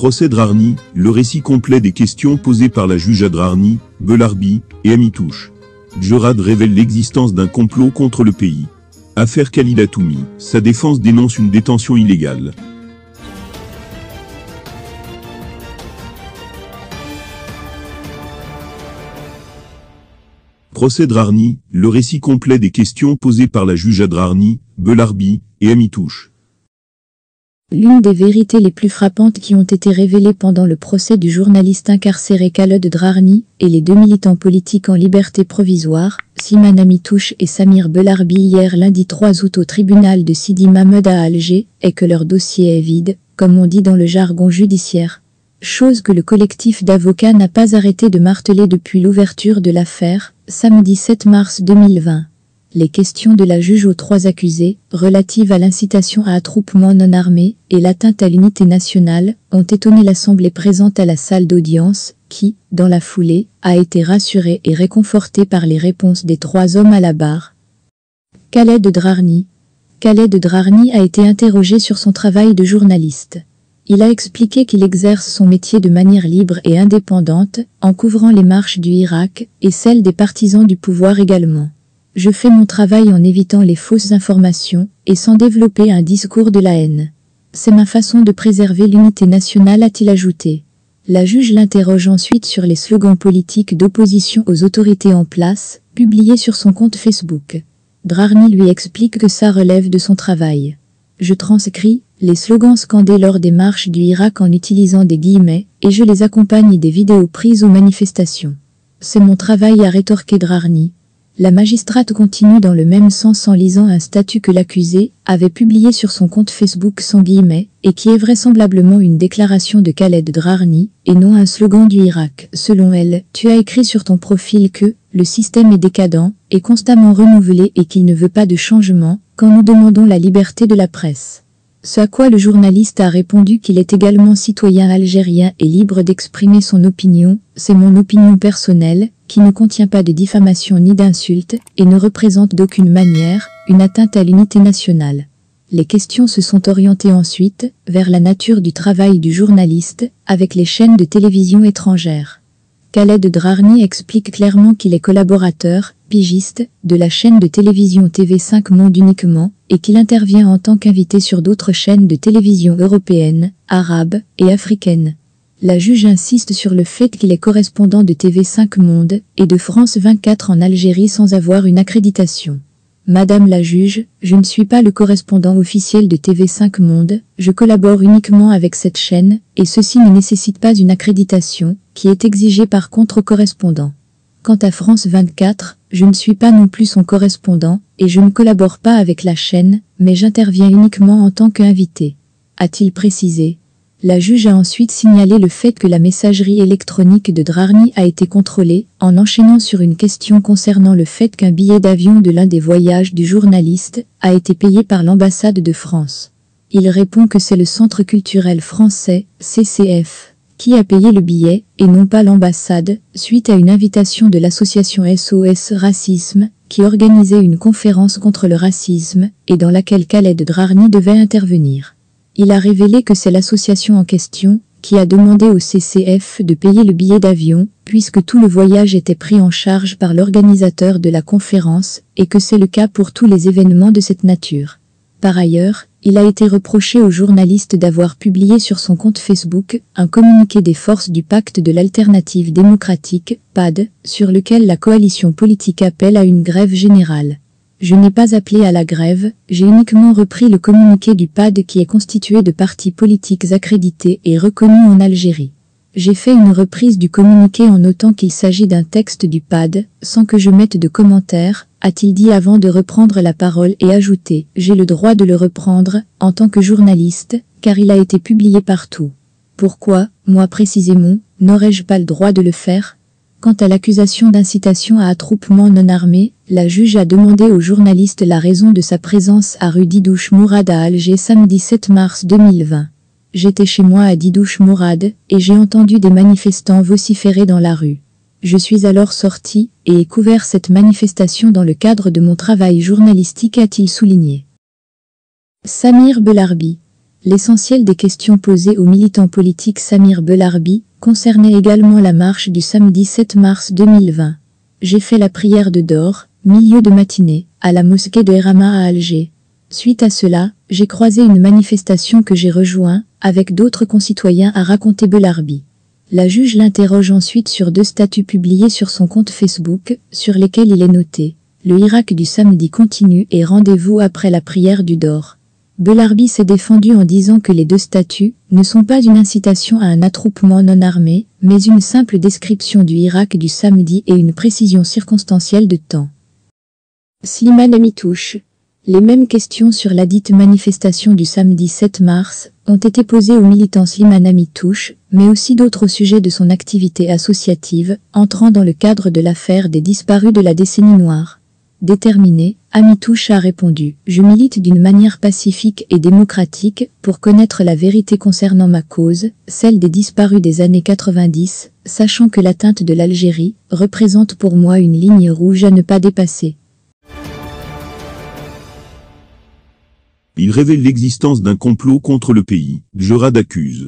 Procès Drarni, le récit complet des questions posées par la juge à Drarni, Belarbi et Amitouche. Djerad révèle l'existence d'un complot contre le pays. Affaire Khalid Atoumi, sa défense dénonce une détention illégale. Procès Drarni, le récit complet des questions posées par la juge à Drarni, Belarbi et Amitouche. L'une des vérités les plus frappantes qui ont été révélées pendant le procès du journaliste incarcéré Khaled Drarni et les deux militants politiques en liberté provisoire, Siman Amitouche et Samir Belarbi hier lundi 3 août au tribunal de Sidi Mahmoud à Alger, est que leur dossier est vide, comme on dit dans le jargon judiciaire. Chose que le collectif d'avocats n'a pas arrêté de marteler depuis l'ouverture de l'affaire, samedi 7 mars 2020. Les questions de la juge aux trois accusés, relatives à l'incitation à attroupement non armé et l'atteinte à l'unité nationale, ont étonné l'assemblée présente à la salle d'audience, qui, dans la foulée, a été rassurée et réconfortée par les réponses des trois hommes à la barre. Khaled Drarni. Khaled Drarni a été interrogé sur son travail de journaliste. Il a expliqué qu'il exerce son métier de manière libre et indépendante, en couvrant les marches du Irak et celles des partisans du pouvoir également. Je fais mon travail en évitant les fausses informations et sans développer un discours de la haine. C'est ma façon de préserver l'unité nationale, a-t-il ajouté. La juge l'interroge ensuite sur les slogans politiques d'opposition aux autorités en place, publiés sur son compte Facebook. Drarni lui explique que ça relève de son travail. Je transcris les slogans scandés lors des marches du Irak en utilisant des guillemets, et je les accompagne des vidéos prises aux manifestations. C'est mon travail, a rétorqué Drarni. La magistrate continue dans le même sens en lisant un statut que l'accusé avait publié sur son compte Facebook sans guillemets, et qui est vraisemblablement une déclaration de Khaled Drarni, et non un slogan du Irak. Selon elle, tu as écrit sur ton profil que « le système est décadent, est constamment renouvelé et qu'il ne veut pas de changement, quand nous demandons la liberté de la presse ». Ce à quoi le journaliste a répondu qu'il est également citoyen algérien et libre d'exprimer son opinion, c'est mon opinion personnelle, qui ne contient pas de diffamation ni d'insulte, et ne représente d'aucune manière une atteinte à l'unité nationale. Les questions se sont orientées ensuite vers la nature du travail du journaliste avec les chaînes de télévision étrangères. Khaled Drarni explique clairement qu'il est collaborateur, pigiste, de la chaîne de télévision TV5 Monde uniquement, et qu'il intervient en tant qu'invité sur d'autres chaînes de télévision européennes, arabes et africaines. La juge insiste sur le fait qu'il est correspondant de TV5 Monde et de France 24 en Algérie sans avoir une accréditation. Madame la juge, je ne suis pas le correspondant officiel de TV5 Monde, je collabore uniquement avec cette chaîne, et ceci ne nécessite pas une accréditation, qui est exigée par contre-correspondant. Quant à France 24, je ne suis pas non plus son correspondant, et je ne collabore pas avec la chaîne, mais j'interviens uniquement en tant qu'invité. A-t-il précisé. La juge a ensuite signalé le fait que la messagerie électronique de Drarni a été contrôlée, en enchaînant sur une question concernant le fait qu'un billet d'avion de l'un des voyages du journaliste a été payé par l'ambassade de France. Il répond que c'est le Centre culturel français, CCF, qui a payé le billet, et non pas l'ambassade, suite à une invitation de l'association SOS Racisme, qui organisait une conférence contre le racisme, et dans laquelle Khaled Drarni devait intervenir. Il a révélé que c'est l'association en question qui a demandé au CCF de payer le billet d'avion, puisque tout le voyage était pris en charge par l'organisateur de la conférence, et que c'est le cas pour tous les événements de cette nature. Par ailleurs, il a été reproché au journaliste d'avoir publié sur son compte Facebook un communiqué des forces du Pacte de l'Alternative démocratique, PAD, sur lequel la coalition politique appelle à une grève générale. Je n'ai pas appelé à la grève, j'ai uniquement repris le communiqué du PAD qui est constitué de partis politiques accrédités et reconnus en Algérie. J'ai fait une reprise du communiqué en notant qu'il s'agit d'un texte du PAD, sans que je mette de commentaires, a-t-il dit avant de reprendre la parole et ajouté « J'ai le droit de le reprendre, en tant que journaliste, car il a été publié partout. Pourquoi, moi précisément, n'aurais-je pas le droit de le faire ?» Quant à l'accusation d'incitation à attroupement non armé, la juge a demandé au journaliste la raison de sa présence à rue Didouche Mourad à Alger samedi 7 mars 2020. J'étais chez moi à Didouche Mourad, et j'ai entendu des manifestants vociférer dans la rue. Je suis alors sorti, et ai couvert cette manifestation dans le cadre de mon travail journalistique, a-t-il souligné. Samir Belarbi. L'essentiel des questions posées au militant politique Samir Belarbi concernait également la marche du samedi 7 mars 2020. J'ai fait la prière de Dor, milieu de matinée, à la mosquée de Erama à Alger. Suite à cela, j'ai croisé une manifestation que j'ai rejoint, avec d'autres concitoyens, a raconté Belarbi. La juge l'interroge ensuite sur 2 statuts publiés sur son compte Facebook, sur lesquels il est noté « Le Irak du samedi continue et rendez-vous après la prière du Dor ». Belarbi s'est défendu en disant que les 2 statuts ne sont pas une incitation à un attroupement non armé, mais une simple description du Irak du samedi et une précision circonstancielle de temps. Slimane Amitouche. Les mêmes questions sur la dite manifestation du samedi 7 mars ont été posées au militant Slimane Amitouche, mais aussi d'autres sujets de son activité associative, entrant dans le cadre de l'affaire des disparus de la décennie noire. Déterminé, Amitouche a répondu « Je milite d'une manière pacifique et démocratique pour connaître la vérité concernant ma cause, celle des disparus des années 90, sachant que l'atteinte de l'Algérie représente pour moi une ligne rouge à ne pas dépasser. » Il révèle l'existence d'un complot contre le pays. Djerad accuse.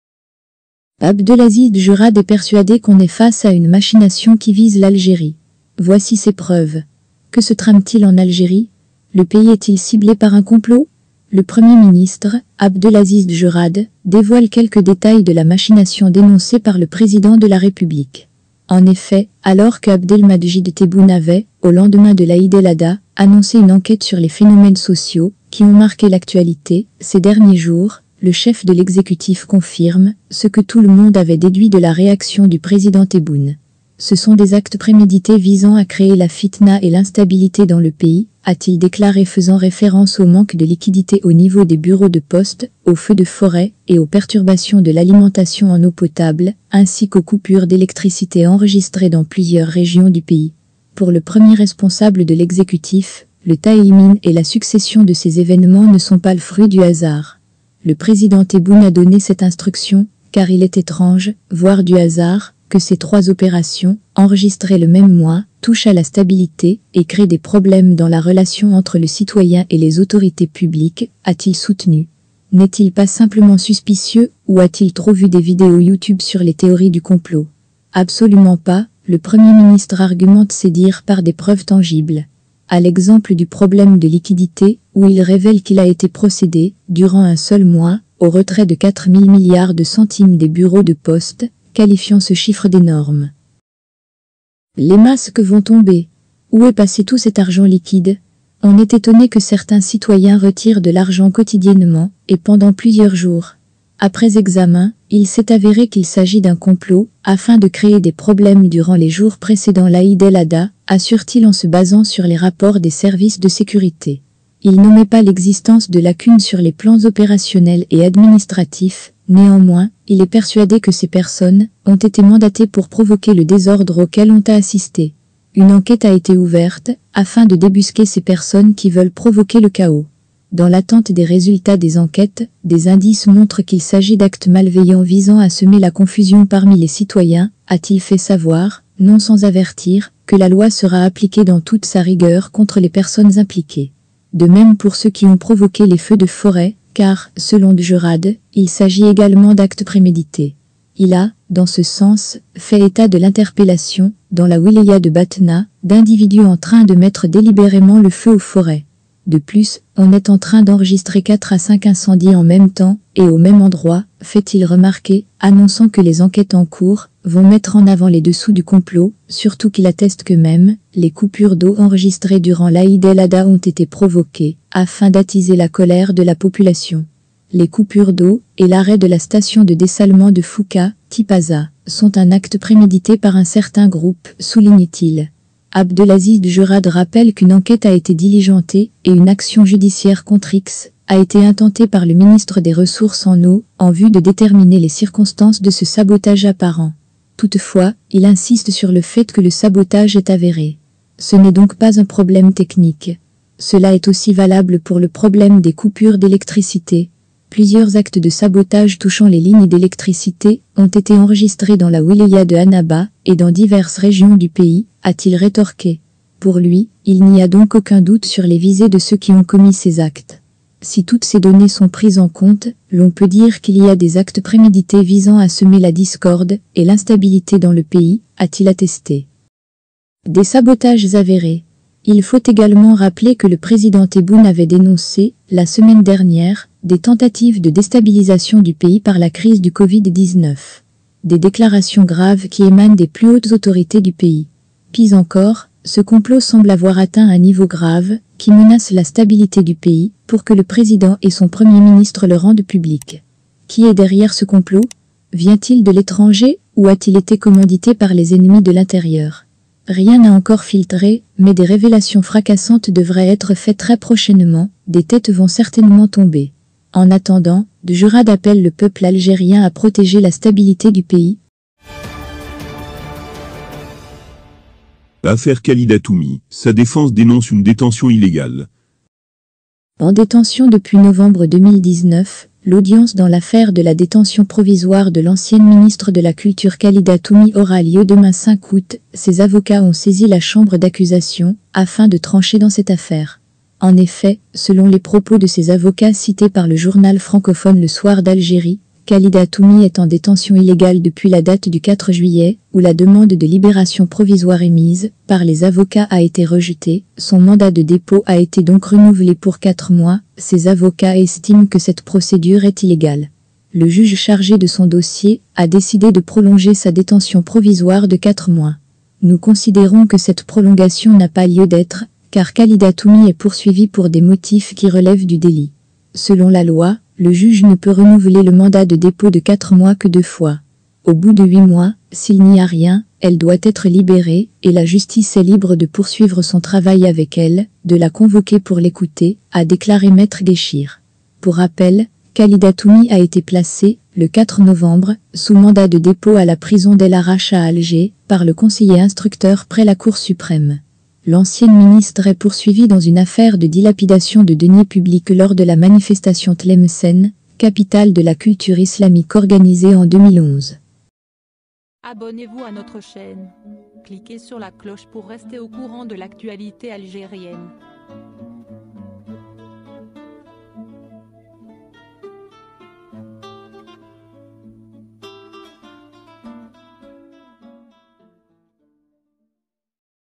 Abdelaziz Djerad est persuadé qu'on est face à une machination qui vise l'Algérie. Voici ses preuves. Que se trame-t-il en Algérie? Le pays est-il ciblé par un complot? Le Premier ministre, Abdelaziz Djerad, dévoile quelques détails de la machination dénoncée par le président de la République. En effet, alors que Abdelmadjid Tebboune avait, au lendemain de l'Aïd el-Adha, annoncé une enquête sur les phénomènes sociaux qui ont marqué l'actualité ces derniers jours, le chef de l'exécutif confirme ce que tout le monde avait déduit de la réaction du président Tebboune. Ce sont des actes prémédités visant à créer la fitna et l'instabilité dans le pays, a-t-il déclaré, faisant référence au manque de liquidité au niveau des bureaux de poste, aux feux de forêt et aux perturbations de l'alimentation en eau potable, ainsi qu'aux coupures d'électricité enregistrées dans plusieurs régions du pays. Pour le premier responsable de l'exécutif, le Taïmin et la succession de ces événements ne sont pas le fruit du hasard. Le président Tebboune a donné cette instruction, car il est étrange, voire du hasard, que ces 3 opérations, enregistrées le même mois, touchent à la stabilité et créent des problèmes dans la relation entre le citoyen et les autorités publiques, a-t-il soutenu. N'est-il pas simplement suspicieux, ou a-t-il trop vu des vidéos YouTube sur les théories du complot? Absolument pas, le Premier ministre argumente ses dires par des preuves tangibles. À l'exemple du problème de liquidité, où il révèle qu'il a été procédé, durant un seul mois, au retrait de 4 000 milliards de centimes des bureaux de poste, qualifiant ce chiffre d'énorme. Les masques vont tomber. Où est passé tout cet argent liquide? On est étonné que certains citoyens retirent de l'argent quotidiennement, et pendant plusieurs jours. Après examen, il s'est avéré qu'il s'agit d'un complot, afin de créer des problèmes durant les jours précédant l'Aïd el-Adha, assure-t-il en se basant sur les rapports des services de sécurité. Il n'omet pas l'existence de lacunes sur les plans opérationnels et administratifs. Néanmoins, il est persuadé que ces personnes ont été mandatées pour provoquer le désordre auquel on a assisté. Une enquête a été ouverte afin de débusquer ces personnes qui veulent provoquer le chaos. Dans l'attente des résultats des enquêtes, des indices montrent qu'il s'agit d'actes malveillants visant à semer la confusion parmi les citoyens, a-t-il fait savoir, non sans avertir, que la loi sera appliquée dans toute sa rigueur contre les personnes impliquées. De même pour ceux qui ont provoqué les feux de forêt, car, selon Djerad, il s'agit également d'actes prémédités. Il a, dans ce sens, fait état de l'interpellation, dans la wilaya de Batna, d'individus en train de mettre délibérément le feu aux forêts. De plus, on est en train d'enregistrer 4 à 5 incendies en même temps, et au même endroit, fait-il remarquer, annonçant que les enquêtes en cours vont mettre en avant les dessous du complot, surtout qu'il atteste que même, les coupures d'eau enregistrées durant l'Aïd el-Adha ont été provoquées, afin d'attiser la colère de la population. Les coupures d'eau et l'arrêt de la station de dessalement de Fouka, Tipaza, sont un acte prémédité par un certain groupe, souligne-t-il. Abdelaziz Djerad rappelle qu'une enquête a été diligentée et une action judiciaire contre X a été intentée par le ministre des Ressources en eau en vue de déterminer les circonstances de ce sabotage apparent. Toutefois, il insiste sur le fait que le sabotage est avéré. Ce n'est donc pas un problème technique. Cela est aussi valable pour le problème des coupures d'électricité. Plusieurs actes de sabotage touchant les lignes d'électricité ont été enregistrés dans la wilaya de Annaba et dans diverses régions du pays, a-t-il rétorqué. Pour lui, il n'y a donc aucun doute sur les visées de ceux qui ont commis ces actes. Si toutes ces données sont prises en compte, l'on peut dire qu'il y a des actes prémédités visant à semer la discorde et l'instabilité dans le pays, a-t-il attesté. Des sabotages avérés. Il faut également rappeler que le président Tebboune avait dénoncé, la semaine dernière, des tentatives de déstabilisation du pays par la crise du Covid-19. Des déclarations graves qui émanent des plus hautes autorités du pays. Pis encore, ce complot semble avoir atteint un niveau grave, qui menace la stabilité du pays, pour que le président et son premier ministre le rendent public. Qui est derrière ce complot? Vient-il de l'étranger, ou a-t-il été commandité par les ennemis de l'intérieur? Rien n'a encore filtré, mais des révélations fracassantes devraient être faites très prochainement, des têtes vont certainement tomber. En attendant, Djurad appelle le peuple algérien à protéger la stabilité du pays. Affaire Khalid Atoumi, sa défense dénonce une détention illégale. En détention depuis novembre 2019, l'audience dans l'affaire de la détention provisoire de l'ancienne ministre de la Culture Khalid Atoumi aura lieu demain 5 août. Ses avocats ont saisi la chambre d'accusation, afin de trancher dans cette affaire. En effet, selon les propos de ses avocats cités par le journal francophone Le Soir d'Algérie, Khalid Atoumi est en détention illégale depuis la date du 4 juillet, où la demande de libération provisoire émise par les avocats a été rejetée. Son mandat de dépôt a été donc renouvelé pour 4 mois. Ses avocats estiment que cette procédure est illégale. Le juge chargé de son dossier a décidé de prolonger sa détention provisoire de 4 mois. Nous considérons que cette prolongation n'a pas lieu d'être, car Khalid Atoumi est poursuivi pour des motifs qui relèvent du délit. Selon la loi, le juge ne peut renouveler le mandat de dépôt de 4 mois que 2 fois. Au bout de 8 mois, s'il n'y a rien, elle doit être libérée, et la justice est libre de poursuivre son travail avec elle, de la convoquer pour l'écouter, a déclaré Maître Guéchir. Pour rappel, Khalid Atoumi a été placé, le 4 novembre, sous mandat de dépôt à la prison d'El Arache à Alger, par le conseiller instructeur près la Cour suprême. L'ancienne ministre est poursuivie dans une affaire de dilapidation de deniers publics lors de la manifestation Tlemcen, capitale de la culture islamique organisée en 2011. Abonnez-vous à notre chaîne. Cliquez sur la cloche pour rester au courant de l'actualité algérienne.